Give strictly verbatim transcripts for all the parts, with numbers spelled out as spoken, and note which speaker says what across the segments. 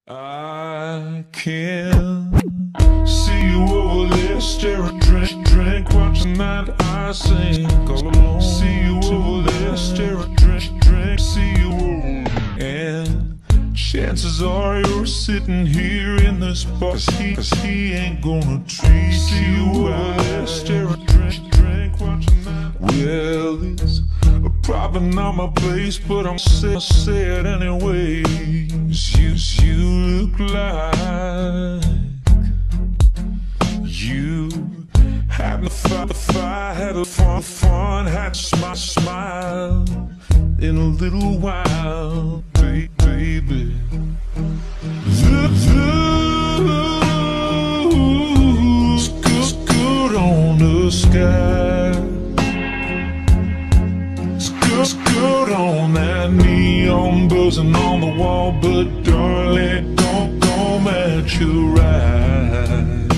Speaker 1: I can see you over there staring, drink, drink, watching that I sing all alone. See you over there staring, drink, drink, see you over there. And chances are you're sitting here in this bar, cause he, cause he ain't gonna treat see you over there staring, drink, drink, watching that. Well, it's probably not my place, but I'm say, say it anyway. You, you look like you had the fun, the fun, had a fun, fun, had my smile in a little while, baby. Looks good, good on the sky. It's good on that neon buzzing on the wall, but darling, don't, don't match your eyes.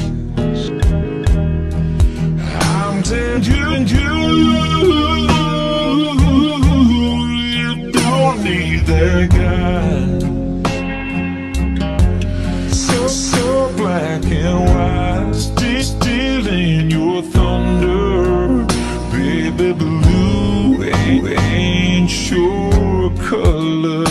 Speaker 1: I'm telling you, you, you don't need that guy. So, so black and white, still stealing your thunder, baby blue ain't your color.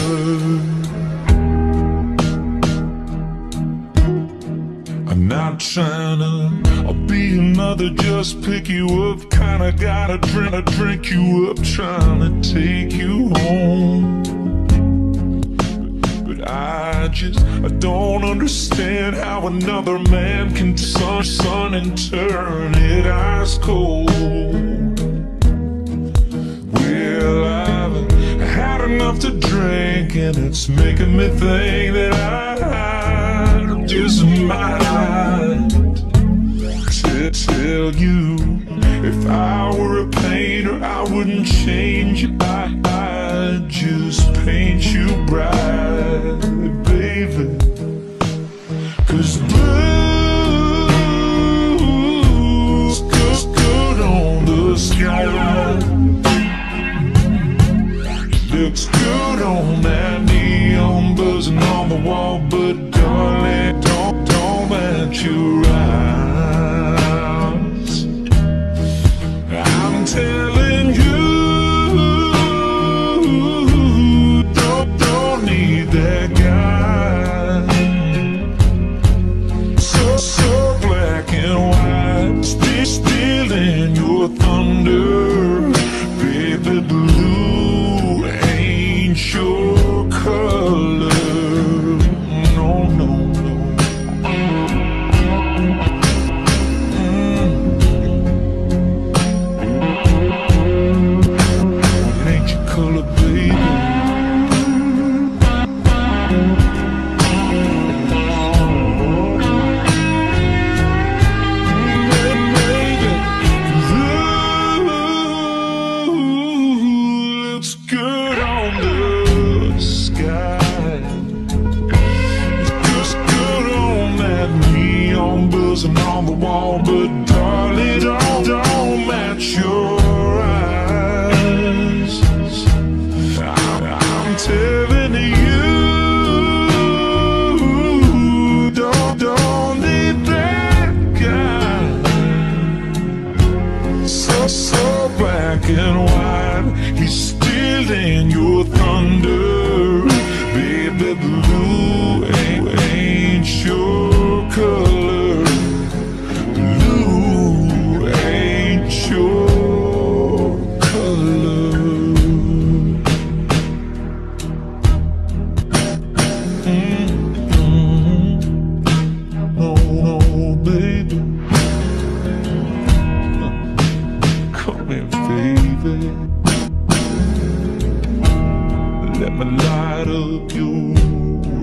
Speaker 1: I'm not trying to I'll be another just pick you up, kinda gotta drink, I drink you up, trying to take you home. But I just, I don't understand how another man can sun, sun and turn it ice cold. Well, I've had enough to drink, and it's making me think that I just might tell you, if I were a painter, I wouldn't change you. I, I'd just paint you bright, baby. 'Cause blue's good, good on the sky. Looks good on that neon buzzing on the wall, but darling, don't, don't match your eyes. I'm telling you, don't, don't need that guy. So, so black and white, still stealing your thunder, baby blue ain't your color. No, no, no. Mm. It ain't your color, baby. Baby, looks good on the sky. Looks good on that neon buzzing on the wall, but darling, don't, don't match your eyes. I'm, I'm telling you, don't, don't need that guy. So, so black and white, he's stealing your thunder, baby blue ain't, ain't your color. Blue ain't your color. Mm-hmm. Oh, oh, baby, come here, baby. Let me light up your